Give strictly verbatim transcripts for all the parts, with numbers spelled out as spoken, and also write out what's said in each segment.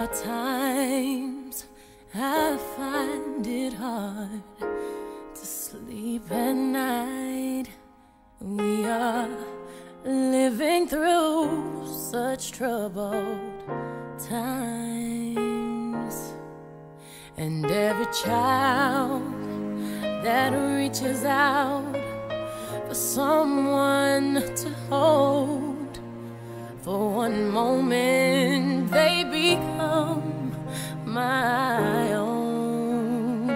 are times I find it hard to sleep at night. We are living through such troubled times, and every child that reaches out for someone to hold, for one moment they become my own.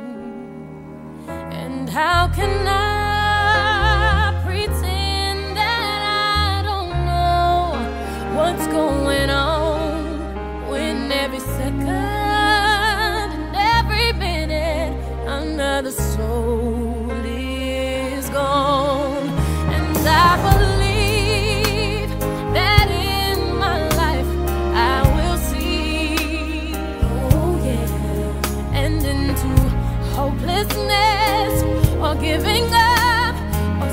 And how can I pretend that I don't know what's going on when every second and every minute another soul is gone? And I believe that in my life I will see, oh yeah, and into hopelessness or giving up or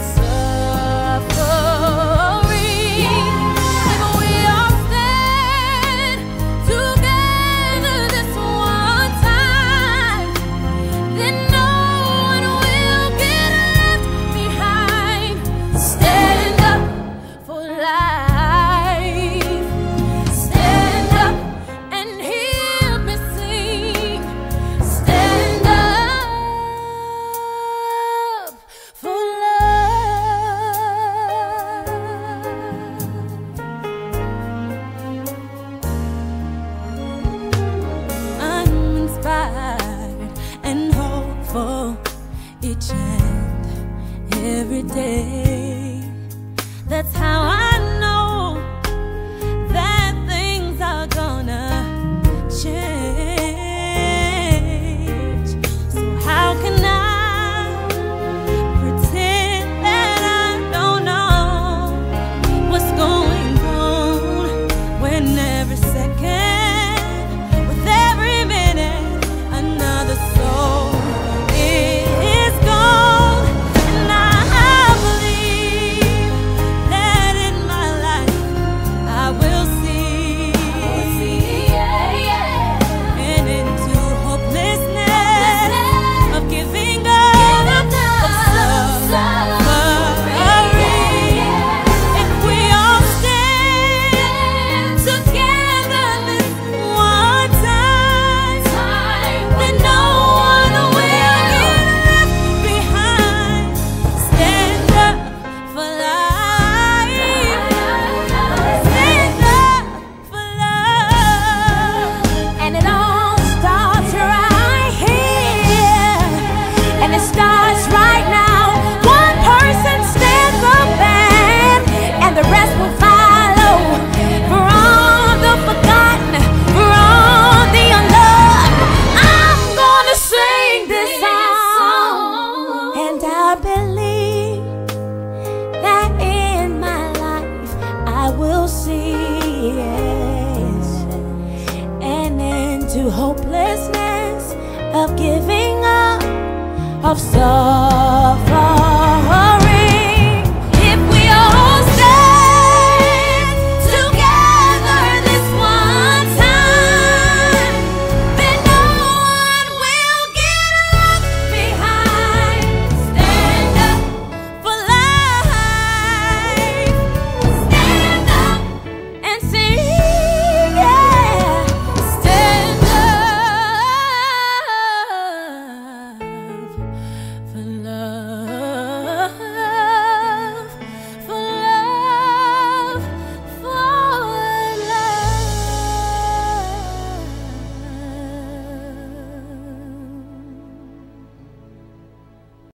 suffering. If we all stand together this one time, then no one will get left behind. Stand up for life. Stand up and hear me sing. Stand up for love. I'm inspired and hopeful each and every day. That's how I know that things are gonna change. So how can I pretend that I don't know what's going on when every second, with every minute, another soul is gone? And I believe that in my life I will see, and into hopelessness of giving up, of suffering. If we all stand together this one time, then no one will get left behind. Stand up for life. Stand up for love. And it all starts right here, and it starts right now. One person stands up and, and the rest will follow. For all the forgotten, for all the unloved, I'm gonna sing this song. And I believe that in my life I will see it, and into hopelessness of giving up, of suffering.